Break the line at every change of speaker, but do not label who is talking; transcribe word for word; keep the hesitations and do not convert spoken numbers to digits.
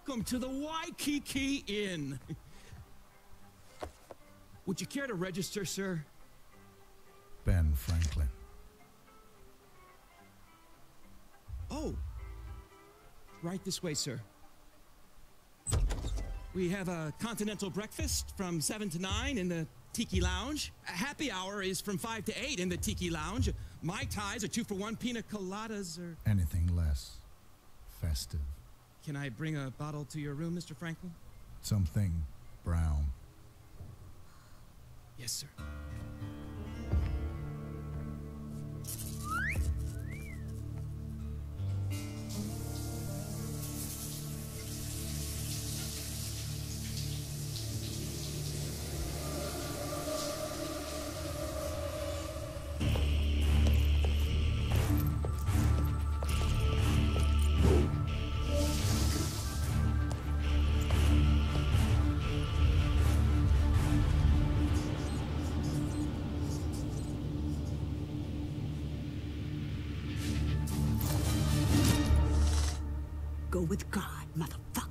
welcome to the Waikiki Inn. Would you care to register, sir?
Ben Franklin.
Oh. Right this way, sir. We have a continental breakfast from seven to nine in the Tiki Lounge. A happy hour is from five to eight in the Tiki Lounge. Mai Tais are two for one, pina coladas or...
Anything less festive.
Can I bring a bottle to your room, Mister Franklin?
Something brown.
Yes, sir.
Go with God, motherfucker.